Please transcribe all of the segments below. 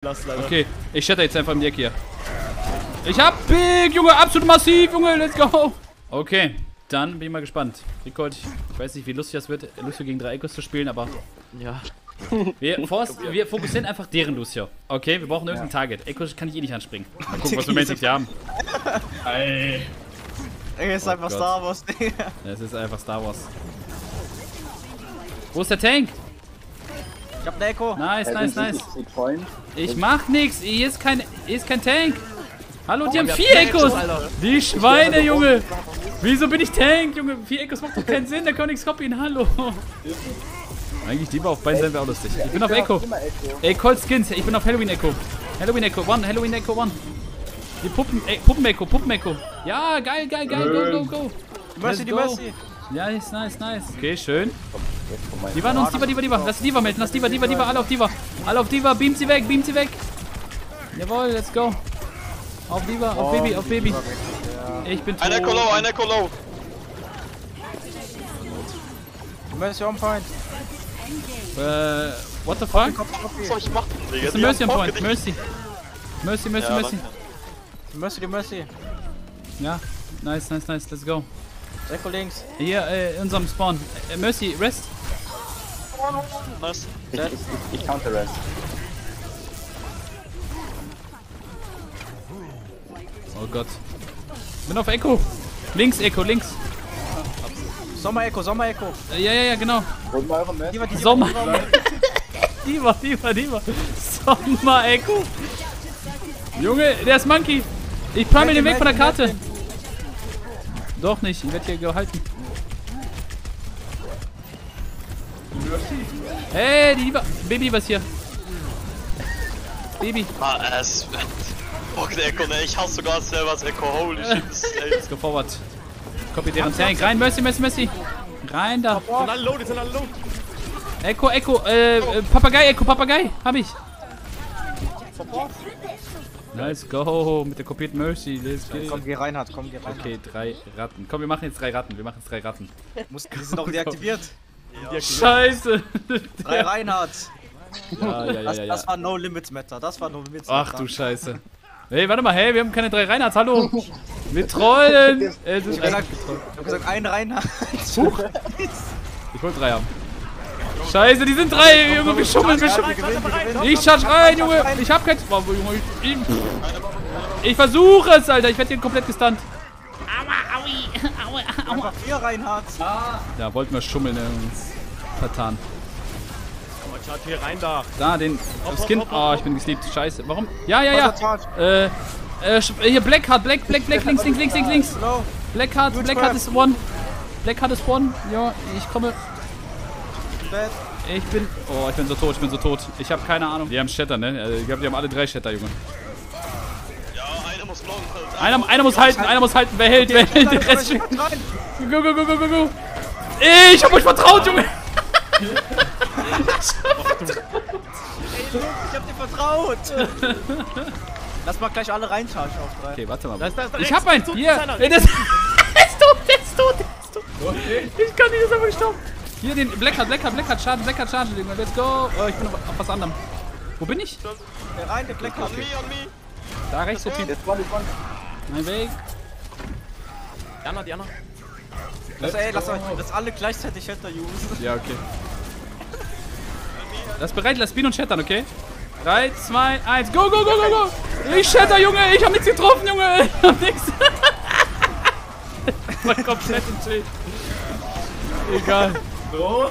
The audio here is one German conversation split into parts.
Okay, ich shatter jetzt einfach in die Ecke hier. Ich hab Big, Junge, absolut massiv, Junge, let's go. Okay, dann bin ich mal gespannt. Ricolt, ich weiß nicht, wie lustig das wird, Lucio gegen 3 Echos zu spielen, aber... Ja. Wir fokussieren einfach deren Lucio. Okay, wir brauchen irgendein Target. Echos kann ich eh nicht anspringen. Mal gucken, was wir Magic hier haben. Ey. Es ist einfach Star Wars, Digga. Es ist einfach Star Wars. Wo ist der Tank? Ich hab ne Echo. Nice. Ich mach nix. Hier ist kein Tank. Hallo, die haben 4 Echos. Die Schweine, Junge. Wieso bin ich Tank, Junge? 4 Echos macht doch keinen Sinn. Der kann nichts copyen. Hallo. Eigentlich lieber auf beiden Seiten wäre auch lustig. Ich bin auf Echo. Ey, Cold Skins. Ich bin auf Halloween Echo. Halloween Echo 1. Die Puppen Echo. Ja, geil. Go. Mercy. Ja, nice. Okay, schön. Die waren uns, Diva. Lass Diva melden, Diva, alle auf Diva, beamt sie weg. Jawohl, let's go. Auf Diva, auf Baby. Ich bin tot. Ein Echo low. Mercy on point. What the fuck? Was soll ich machen? Das ist ein Mercy on point, Mercy. Mercy. Ja, nice, let's go. Echo links. Hier, in unserem Spawn. Mercy, rest. Nice. Ich counter rest. Oh Gott. Bin auf Echo. Links. Sommer Echo. Ja, genau. Holt mal eure Mercy. Sommer. Diva. Sommer Echo. Junge, der ist Monkey. Ich prammel den Weg von der Karte. Doch nicht, ich werde hier gehalten. Hey, die Diva. Baby, was hier? Baby. Fuck, der Echo, ne? Ich hasse sogar selber das Echo. Holy shit. Let's go forward. Copy deren Tank. Rein, Mercy. Rein da. Die sind alle low. Echo. Papagei. Hab ich. Let's go. Mit der kopierten Mercy. Let's go. Komm, geh Reinhard. Okay, 3 Ratten. Komm, wir machen jetzt 3 Ratten. Die sind auch deaktiviert. Ja. Scheiße. 3 Reinhard. Ja. Das war No Limits Matter. Ach du Scheiße. Hey, warte mal, wir haben keine 3 Reinhards, hallo. Wir trollen. Ich hab gesagt, ein Reinhard. Ich wollte 3 haben. Scheiße, die sind 3, Junge, wir schummeln. Ich charge rein, Junge. Ich hab kein... Oh, Junge, ich versuche es, Alter. Ich werde hier komplett gestunt. Aua. 4 Reinhard. Ja, wollten wir schummeln, uns vertan. Schaut hier rein da. Da, den Skin. Oh, ich bin gesleept. Scheiße. Warum? Ja. Hier, Blackheart, Black, links. Blackheart ist one. Ja, ich komme. Ich bin so tot. Ich habe keine Ahnung. Die haben Shatter, ne? Ich glaube, die haben alle 3 Shatter, Junge. Ja, einer muss blocken. Einer muss halten. Wer hält? Der Rest steht. Go. Ich hab euch vertraut, Junge. Ich hab dir vertraut. Lass mal gleich alle reinchargen auf 3. Okay, warte mal. Ich hab einen. Hier. Der ist tot. Ich kann nicht, das ist einfach gestorben. Hier den Blackheart, Schaden, Junge. Let's go. Oh, ich bin auf was anderem. Wo bin ich? Der rein, der Blackheart. On me. Da rechts der Typ. Mein Weg. Diana. Lass alle gleichzeitig Shatter usen. Ja, okay. Lass Bean und Shattern, okay? 3, 2, 1, go! Ich shatter, Junge! Ich hab nichts getroffen, Junge! Ich hab nichts! Ich war komplett im Chill. Egal. So.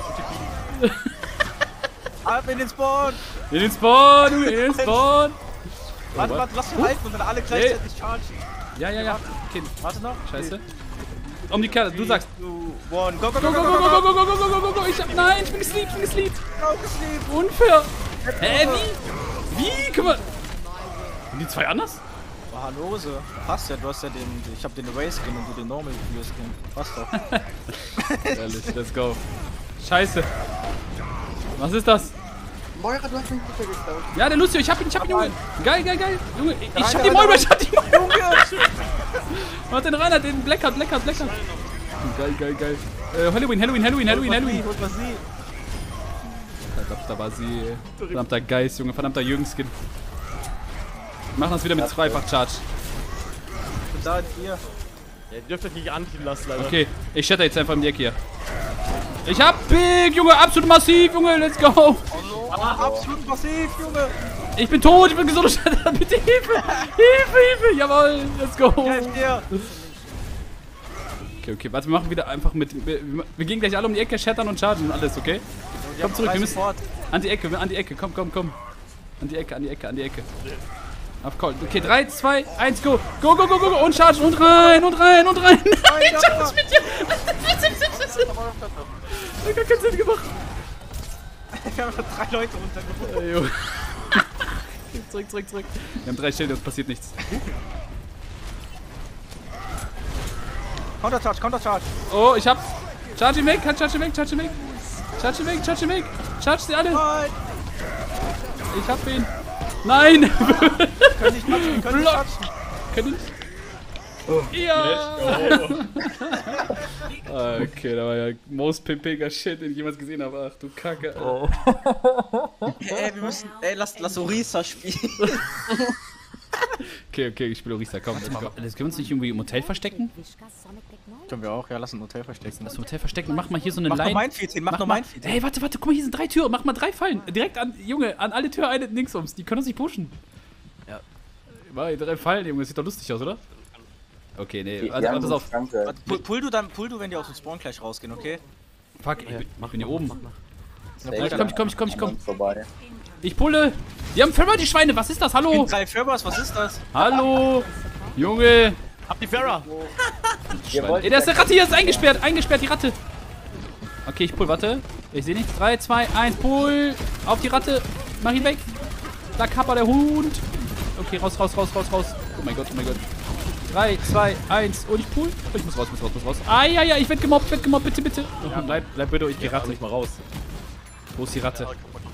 Ab in den Spawn! Junge, Warte, lass ihn halten und dann alle gleichzeitig chargen. Ja. Okay. Warte noch. Scheiße. Um die Kerle, du sagst. 2, 1, go! Go. Nein, ich bin gesleept. Unfair. Wie? Guck mal. Sind die 2 anders? Hallose. Passt ja, du hast ja ich hab den Away-Skin und du den Normal-Skin. Passt doch. Ehrlich, let's go. Scheiße. Was ist das? Moira, du hast mich nicht geklaut. Ja, der Lucio, ich hab ihn, Junge. Geil. Junge, ich hab die Moira, Junge. Warte, den Reinhard, den Blackheart. Geil. Halloween. Verdammter Basi. Verdammter Geist, Junge. Verdammter Jürgen-Skin. machen das wieder mit Zweifach-Charge. Da hier. Ja, ihr dürft euch nicht anziehen lassen, Alter. Okay, ich shatter jetzt einfach in die Ecke hier. Ich hab Big, Junge, absolut massiv, Junge, let's go. Absolut massiv, Junge. Ich bin tot, ich bin gesund, bitte Hilfe. Hilfe, jawohl, let's go. Okay, warte, wir machen wieder einfach mit, wir gehen gleich alle um die Ecke, shattern und chargen und alles, okay? Komm zurück, wir müssen, an die Ecke, komm. An die Ecke. Auf Call. Okay, 3, 2, 1, go. Go. Und chargen und rein. Nein, charge mit dir. Hat gar keinen Sinn gemacht. Wir haben schon 3 Leute runtergebracht. Zurück. Wir haben 3 Schilde, es passiert nichts. Countercharge. Oh, ich hab... Charge ihn weg. Charge sie alle. Nein. Ich hab ihn. Nein. Können nicht touchen. Können Ja. Okay, da war ja most pimpiger Shit, den ich jemals gesehen habe. Ach du Kacke. Oh. Ey, wir müssen... Ey, lass Orisa spielen. Okay, ich spiele Orisa, komm. Können wir uns nicht irgendwie im Hotel verstecken? Können wir auch, ja, lass ein Hotel verstecken. Lass ein Hotel verstecken, mach mal hier so eine Line. Mach noch mein Feed hin, mach noch mein Feed hin. Ey, warte, guck mal, hier sind 3 Türen, mach mal 3 Fallen. Direkt an, Junge, an alle Türen eine linksums. Die können uns nicht pushen. Ja. 3 Fallen, Junge, das sieht doch lustig aus, oder? Okay, nee, warte, pass auf. Pull du, wenn die aus dem Spawn gleich rausgehen, okay? Fuck, ich bin hier oben. Komm. Vorbei. Ich pulle. Die haben Farah, die Schweine. Was ist das? Hallo? 3 Farahs, was ist das? Hallo? Junge. Hab die Farah. Ey, da ist eine Ratte hier. Ist eingesperrt, die Ratte. Okay, ich pull. Warte. Ich sehe nichts. 3, 2, 1. Pull. Auf die Ratte. Mach ihn weg. Da kapper der Hund. Okay, raus. Oh mein Gott. 3, 2, 1. Und ich pull. Ich muss raus. Ja, ich werd gemobbt. Bitte. Ja, bleib bitte. Ich geh Ratte nicht mal raus. Wo ist die Ratte?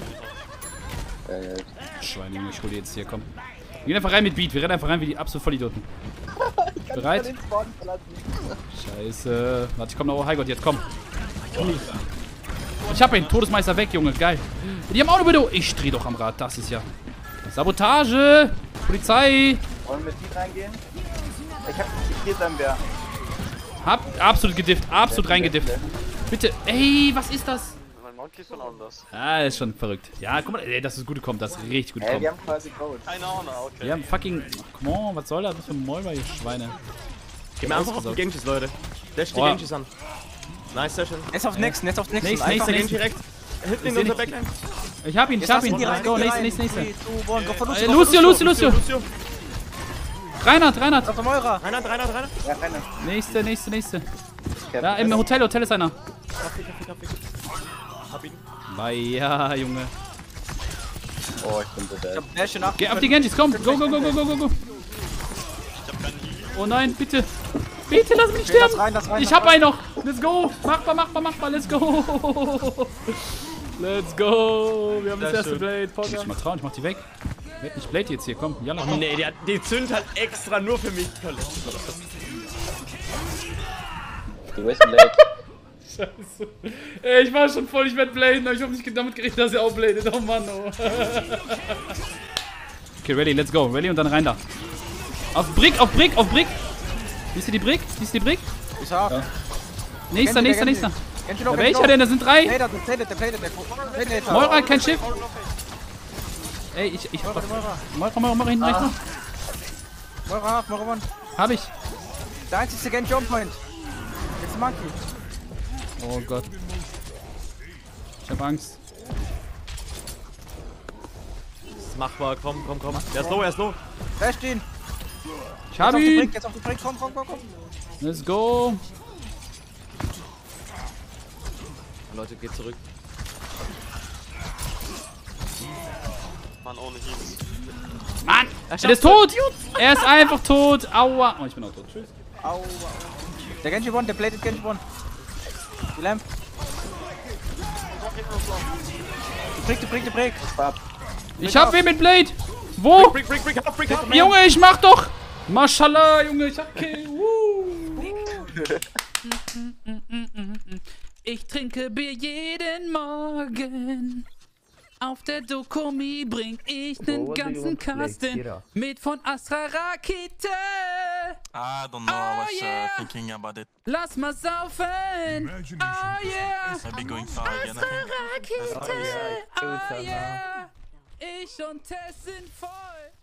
Schweine, Junge, ich hol die jetzt hier, komm. Wir gehen einfach rein mit Beat, wir rennen einfach rein wie die absolut Vollidioten. Bereit? Scheiße. Warte, ich komm noch. Highgott, jetzt komm. Ich hab ihn. Todesmeister weg, Junge, geil. Die haben auch eine Widow. Ich dreh doch am Rad, das ist ja. Sabotage! Polizei! Wollen wir mit Beat reingehen? Ich hab hier sein Bär. Hab absolut gedifft, absolut reingedifft. Bitte, ey, was ist das? Monkeys und anders. Ah, ist schon verrückt. Ja, guck mal, ey, dass es gut kommt, das ist richtig gut kommt. Wir haben quasi Gold. Keine Ahnung, okay. Wir haben fucking... Come on, was soll das? Was für ein Mäuler, ihr Schweine. Geh mir einfach auf die Genjis, Leute. Dash die Genjis an. Nice Session. Jetzt auf Next. Nächster Genji direkt. Hinten in unser Backline. Ich hab ihn. Let's go, nächste. Lucio. Reinhard. Auf Moira. Reinhard. Ja, keine. Nächste. Ja, im Hotel ist einer. Hab ihn. Ja, Junge. Oh, ich bin so dead. Ich hab Dash nach. Geh auf die Genjis, komm. Go. Ich hab keinen Heal. Oh nein, bitte. Bitte lass mich sterben. Das rein, ich hab einen noch. Let's go. Machbar. Let's go. Let's go. Wir haben das erste Blade. Ich muss mal trauen, ich mach die weg. Werd nicht Blade jetzt hier, komm. Jalla, komm. Nee, die zündet halt extra nur für mich. Du bist Blade. Scheiße. Ey, ich war schon voll, ich werd Bladen, aber ich hab nicht damit gerechnet, dass er auch bladet. Oh Mann, oh. Okay, ready, let's go. Ready und dann rein da. Auf Brick. Siehst du die Brick? Ich hab. Ja. Nächster. Ja, welcher denn? Da sind 3. Der Moira, kein Schiff. Ey, ich Moira hinten rechts noch. Moira, Mann. Hab ich. Der einzige Gen Jump Point. Jetzt Monkey. Oh Gott. Ich hab Angst. Ist machbar, komm. Er ist low. Fest ihn. Ich hab ihn. Jetzt auf die Brink, komm. Let's go. Leute, geht zurück. Mann, ohne Heals. Mann! Er ist tot! Er ist einfach tot! Aua! Oh, ich bin auch tot. Tschüss. Aua. Der Genji One, der Bladed Genji One. Die Lamp. Die Break. Ich hab wen mit Blade! Wo? Brick, Junge, ich mach doch! Mashallah, Junge, ich hab Kill! Ich trinke Bier jeden Morgen. Auf der Dokumi bring ich den ganzen Kasten mit von Astra Rakete. I don't know, I was thinking about it. Lass mal saufen. Oh yeah. Maybe going far again, I think. Rakete. Oh yeah. Ich und Tess sind voll.